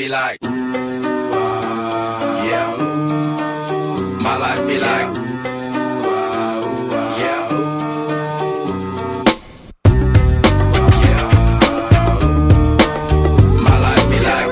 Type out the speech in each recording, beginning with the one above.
be like, ooh, yeah, ooh. My life be like, ooh, yeah, ooh. Yeah, ooh. My life be like,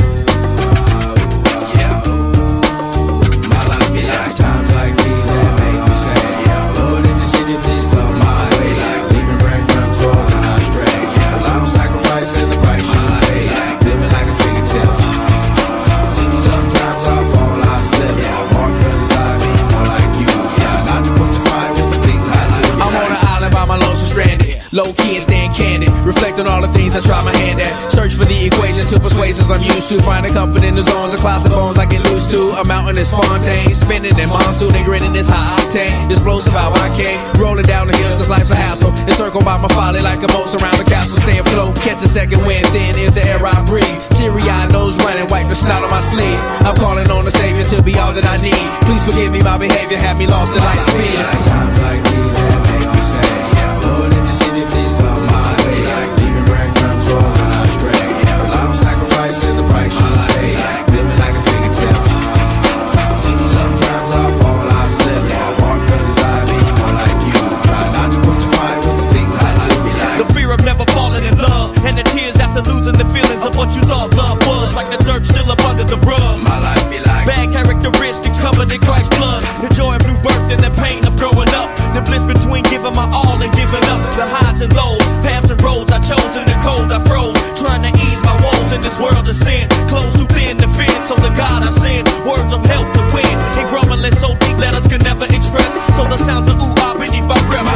yeah, ooh. My life be like times like these that make me say, yeah, Lord, in the city, please come my way. Like leaving breadcrumbs rolling out stray. Yeah, a long sacrifice and the price you pay. Like living like a figure tale. Sometimes I fall, I slip. Yeah, more feelings I be more like you. Yeah, not to put the fire with the things I do. I'm on an island by my lonesome stranded. Low key and staying candid. Reflect on all the things I try my hand at. Search for the equation to persuasions I'm used to. Finding comfort in the zones of clouds and bones I get loose to. A mountain is Fontaine. Spinning in monsoon and grinning this high octane. Explosive how I came. Rolling down the hills cause life's a hassle. Encircled by my folly like a moat around the castle. Stay afloat. Catch a second wind. Thin is the air I breathe. Teary-eyed nose running. Wipe the snot on my sleeve. I'm calling on the Savior to be all that I need. Please forgive me my behavior. Had me lost in light speed. Times like these that make me say, yeah, Lord, in the city, please come my way. Like leaving breadcrumbs rolling out stray. Yeah, a lot of sacrifice and the price you pay. Like living like a figure tale. Sometimes I fall, I slip. Yeah, more feelings I be more like you. Try not to put your fire with the things I like be like. The fear of never falling in love, and the tears after losing the feelings of what you thought love was. Like the dirt still up under the rug. My life be like Bad characteristics covered in Christ's blood. The joy of new birth and the pain of growing up. The bliss between giving my all and giving up. The highs and lows, paths and roads I chose. In the cold I froze, trying to ease my woes in this world of sin. Clothes too thin to fit, so the God I send words of help to win. And grumbling so deep letters can never express. So the sounds of ooh ah beneath my breath.